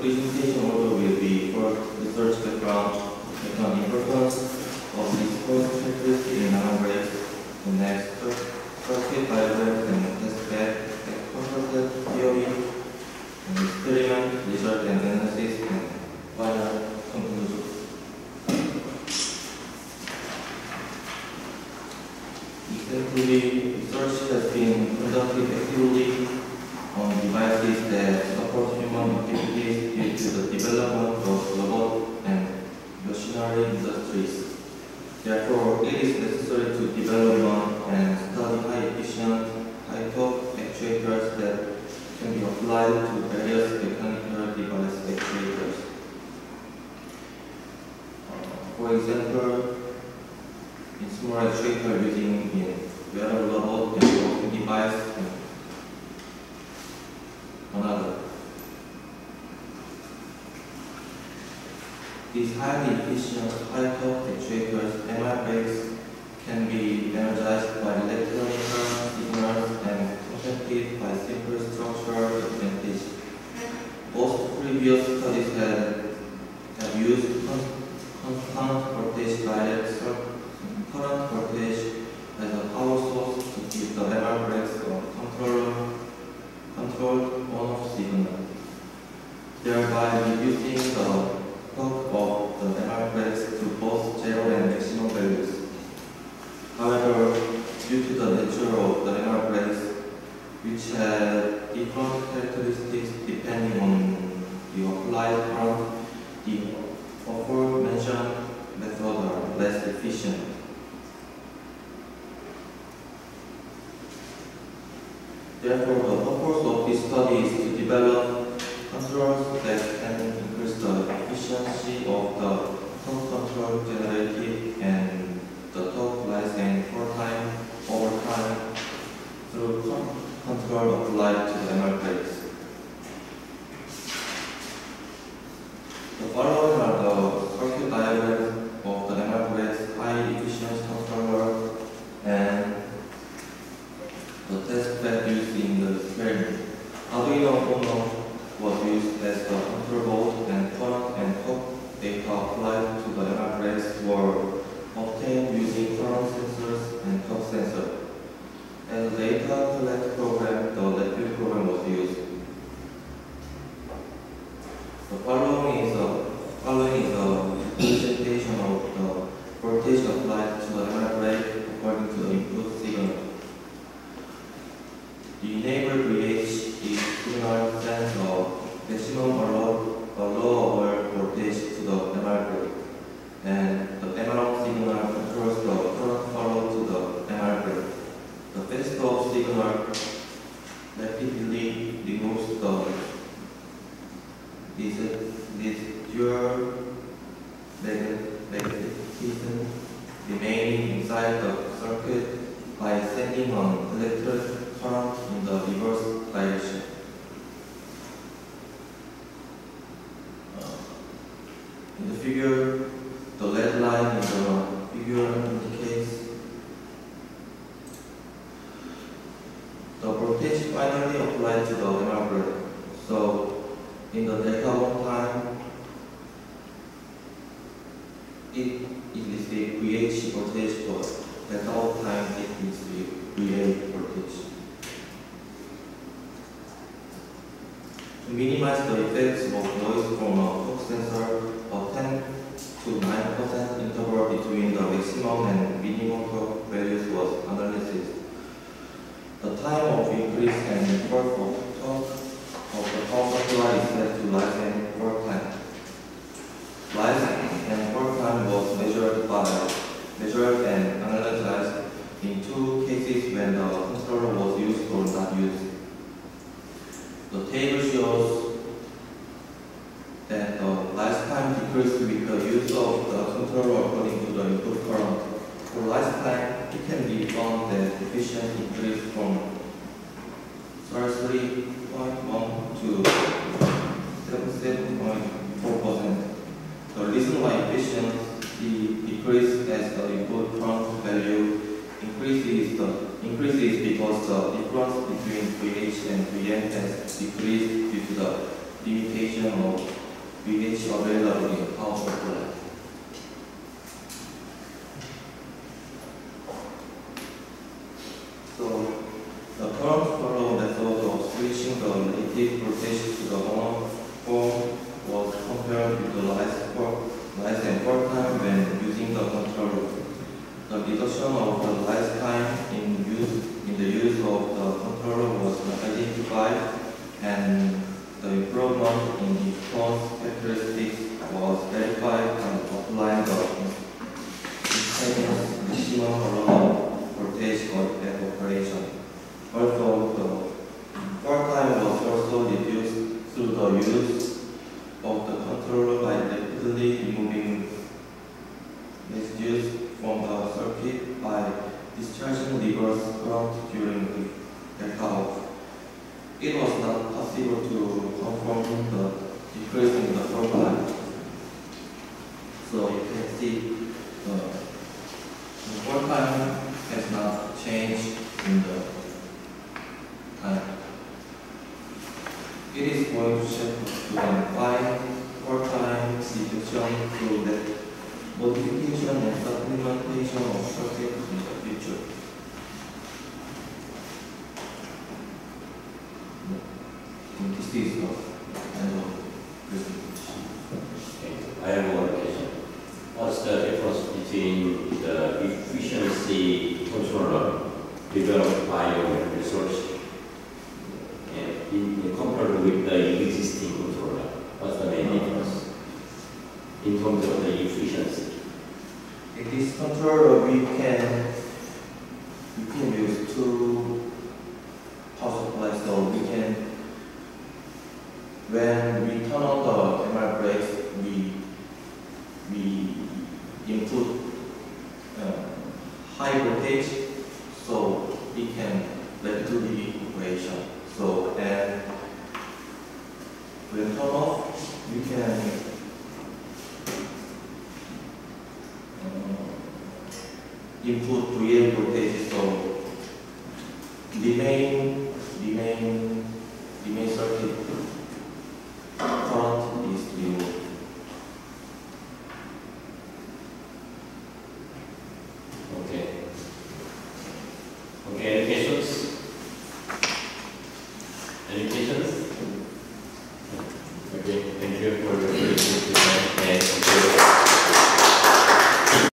presentation order will be first research background, second importance of this first checklist in analysis, the next circuit diagram and test bed, concept theory, and experiment, result and analysis, and final conclusion. Recently, research has been conducted actively on devices that support human activities due to the development of robot and machinery industries. Therefore, it is necessary to develop and study high-efficient, high-torque actuators that can be applied to various mechanical device actuators. For example, in small actuator using in wearable robot and walking device, and another. These highly efficient, high-torque actuators, MR brakes, can be energized by electronic signals and protected by simple structural advantage. Most previous studies have used constant voltage direct current voltage as a power source to keep the MR brakes controlled on-off signal, thereby reducing the torque of the MR brakes to both zero and maximum values. However, due to the nature of the MR brakes, which have different characteristics depending on the applied current, the aforementioned methods are less efficient. Therefore, the purpose of this study is to develop controls that can increase the efficiency of the torque control generated and the torque rising over time through control applied to the MR brakes. The following are the circuit diagrams of the MR brakes high efficiency controller and the test bed used in the experiment. Arduino Uno was used as the control board, and current and torque data applied to the MR brakes were obtained using current sensors and torque sensor. As a data collect program, the Latvian program was used. The following is a presentation of the voltage applied to the MR brake according to the input signal. The enabled VH is signal sends a maximum allowable voltage to the MR brake, and the MR signal controls the current follow to the MR brake. The faster of signal rapidly removes the residual magnetism remaining inside the circuit by sending an electric current in the reverse direction. In the figure, the red line in the figure indicates the voltage finally applied to the MR brake. So, in the delta 1 time, it receives VH voltage, but delta 1 time it receives VA voltage. To minimize the effects of noise from a torque sensor, a 10 to 9% interval between the maximum and minimum torque values was analyzed. The time of increase and torque of the power supply is set to rise and work time. Rise and work time was measured and analyzed in two cases when the controller was used or not used. The table shows that the lifetime decreased with the use of the controller according to the input current. For lifetime, it can be found that efficiency increased from 33.1 to 77.4%. The reason why efficiency decreased as the input current value increases because the difference between VH and VM has decreased due to the limitation of VH available in power supply. So the current follow method of switching the relative voltage to the monophone was compared with the rise and fall time when using the controller. The reduction of the rise time in the use of the controller was identified, and the improvement in the phone's characteristics was verified and applying the instantaneous maximum allowable voltage at operation. Also, the fall time was also reduced through the use of the controller by rapidly removing residues from the circuit by discharging reverse current during the blackout. It was not possible to confirm the decrease in the fall time. So you can see the fall time has not changed in the time. It is going to check to find fall time reduction through that modification and supplementation of circuits in the future. This is the end of presentation. Okay. I have one question. What's the difference between the efficiency controller developed by your research and compared with the existing controller? What's the main difference in terms of the efficiency? In this controller, we can use two power supplies, so we can, when we turn on the camera brakes, we input high voltage, so we can rapidly operation. So, and when turn off, we can input real voltage, so remain circuit current is removed. Okay. Okay, any questions? Any questions? Okay, thank you for your